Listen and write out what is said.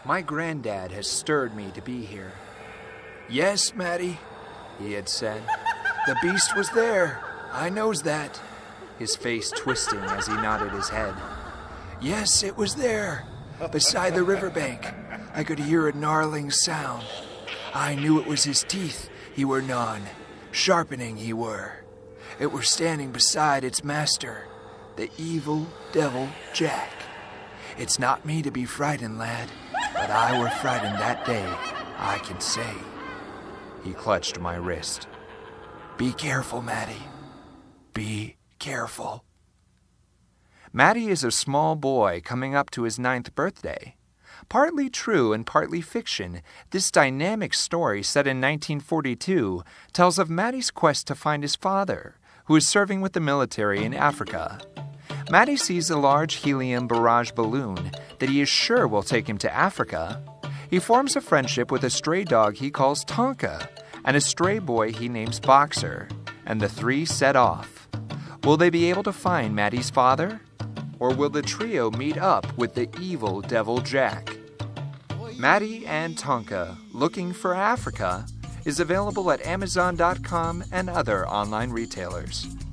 My granddad has stirred me to be here. Yes, Matty, he had said. The beast was there. I knows that. His face twisting as he nodded his head. Yes, it was there. Beside the riverbank. I could hear a gnarling sound. I knew it was his teeth he were gnawing, sharpening he were. It were standing beside its master, the evil devil Jack. It's not me to be frightened, lad, but I were frightened that day, I can say. He clutched my wrist. Be careful, Matty. Be careful. Matty is a small boy coming up to his 9th birthday. Partly true and partly fiction, this dynamic story set in 1942 tells of Matty's quest to find his father, who is serving with the military in Africa. Matty sees a large helium barrage balloon that he is sure will take him to Africa. He forms a friendship with a stray dog he calls Tonka and a stray boy he names Boxer, and the three set off. Will they be able to find Matty's father? Or will the trio meet up with the evil devil Jack? Matty and Tonka, Looking for Africa, is available at Amazon.com and other online retailers.